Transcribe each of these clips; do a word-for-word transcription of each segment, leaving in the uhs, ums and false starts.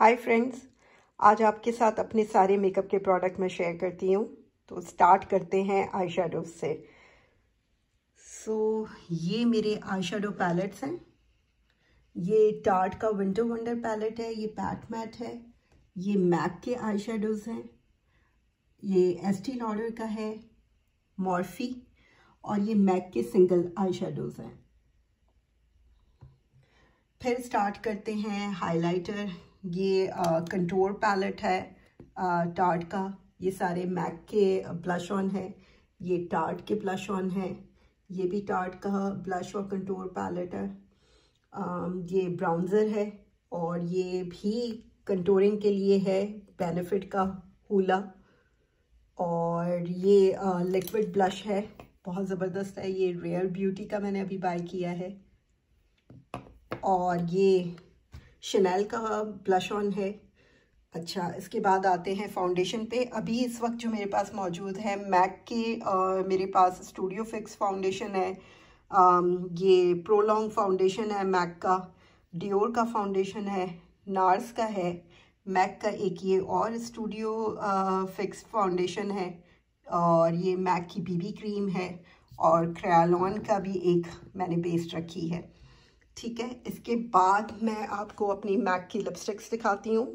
Hi friends, आज आपके साथ अपने सारे मेकअप के प्रोडक्ट मैं शेयर करती हूँ। तो स्टार्ट करते हैं आई शेडोज से। सो so, ये मेरे आई शेडो पैलेट्स हैं। ये टार्ट का विंटर वंडर पैलेट है, ये पैट मैट है, ये मैक के आई शेडोज हैं, ये एस्टी लॉडर का है मॉर्फी, और ये मैक के सिंगल आई शेडोज हैं। फिर स्टार्ट करते हैं हाइलाइटर। ये कंटूर पैलेट है टार्ट का। ये सारे मैक के ब्लश ऑन है, ये टार्ट के ब्लश ऑन है, ये भी टार्ट का ब्लश और कंटूर पैलेट है। आ, ये ब्राउन्जर है और ये भी कंटूरिंग के लिए है, बेनिफिट का हूला। और ये लिक्विड ब्लश है, बहुत ज़बरदस्त है। ये रेयर ब्यूटी का मैंने अभी बाय किया है। और ये शनैल का ब्लश ऑन है। अच्छा, इसके बाद आते हैं फाउंडेशन पे। अभी इस वक्त जो मेरे पास मौजूद है मैक के आ, मेरे पास स्टूडियो फिक्स फाउंडेशन है, आ, ये प्रोलॉन्ग फाउंडेशन है मैक का, डियोर का फाउंडेशन है, नार्स का है, मैक का एक ये और स्टूडियो फिक्स फाउंडेशन है, और ये मैक की बीबी क्रीम है, और क्रेयोलन का भी एक मैंने बेस रखी है। ठीक है, इसके बाद मैं आपको अपनी मैक की लिपस्टिक्स दिखाती हूँ।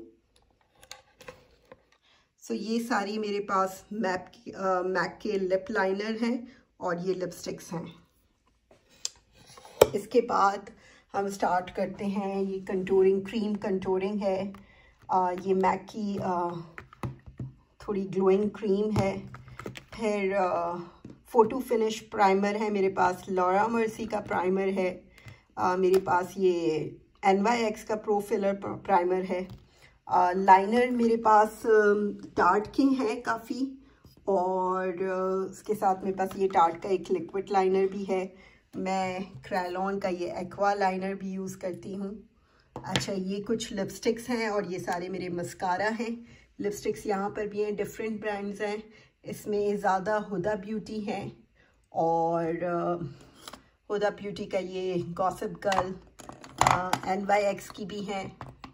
सो so, ये सारी मेरे पास मैक मैक के लिप लाइनर हैं और ये लिपस्टिक्स हैं। इसके बाद हम स्टार्ट करते हैं। ये कंटूरिंग क्रीम कंटूरिंग है। आ, ये मैक की आ, थोड़ी ग्लोइंग क्रीम है। फिर फोटो फिनिश प्राइमर है मेरे पास, लॉरा मर्सी का प्राइमर है। Uh, मेरे पास ये एन वाई एक्स का प्रो फिलर प्राइमर है। लाइनर uh, मेरे पास टार्ट uh, के हैं काफ़ी, और uh, उसके साथ मेरे पास ये टार्ट का एक लिक्विड लाइनर भी है। मैं क्रेयोलन का ये एक्वा लाइनर भी यूज़ करती हूँ। अच्छा, ये कुछ लिपस्टिक्स हैं और ये सारे मेरे मस्कारा हैं। लिपस्टिक्स यहाँ पर भी हैं, डिफरेंट ब्रांड्स हैं। इसमें ज़्यादा हुदा ब्यूटी हैं, और uh, हुदा ब्यूटी का ये gossip girl, N Y X की भी हैं,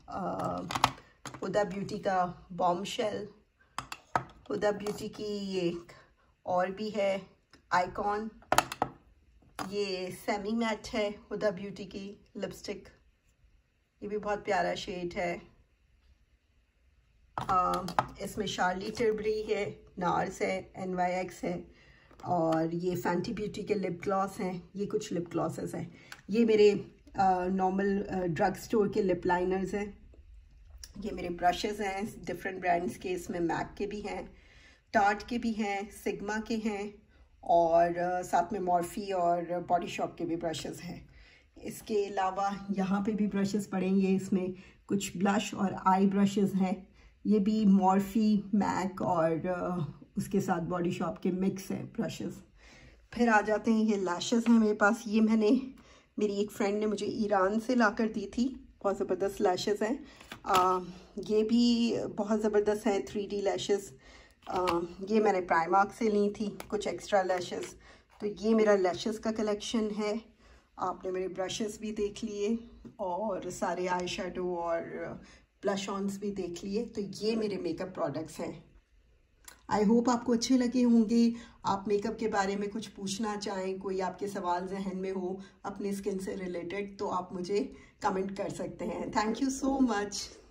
हुदा ब्यूटी का बॉम्बशेल, हुदा ब्यूटी की ये और भी है आइकॉन, ये सेमी मैट है हुदा ब्यूटी की लिपस्टिक, ये भी बहुत प्यारा शेड है। uh, इसमें शार्ली टिलबरी है, नार्स है, एन वाई एक्स है, और ये फैंटी ब्यूटी के लिप ग्लॉस हैं। ये कुछ लिप ग्लॉसेस हैं। ये मेरे नॉर्मल ड्रग स्टोर के लिप लाइनर्स हैं। ये मेरे ब्रशेस हैं डिफरेंट ब्रांड्स के। इसमें मैक के भी हैं, टार्ट के भी हैं, सिग्मा के हैं, और uh, साथ में मॉर्फी और बॉडी शॉप के भी ब्रशेस हैं। इसके अलावा यहाँ पे भी ब्रशेस पड़ेंगे। इसमें कुछ ब्लश और आई ब्रशेस हैं। ये भी मॉर्फी, मैक और uh, उसके साथ बॉडी शॉप के मिक्स है ब्रशेस। फिर आ जाते हैं, ये लैशेस हैं मेरे पास। ये मैंने मेरी एक फ्रेंड ने मुझे ईरान से ला कर दी थी। बहुत ज़बरदस्त लैशेस हैं। आ, ये भी बहुत ज़बरदस्त हैं, थ्री डी लैशेस। ये मैंने प्राइमार्क से ली थी, कुछ एक्स्ट्रा लैशेस। तो ये मेरा लैशेस का कलेक्शन है। आपने मेरे ब्रशेस भी देख लिए और सारे आई शेडो और ब्लश ऑन्स भी देख लिए। तो ये मेरे मेकअप प्रोडक्ट्स हैं। आई होप आपको अच्छे लगे होंगे। आप मेकअप के बारे में कुछ पूछना चाहें, कोई आपके सवाल जहन में हो अपनी स्किन से रिलेटेड, तो आप मुझे कमेंट कर सकते हैं। Thank you so much.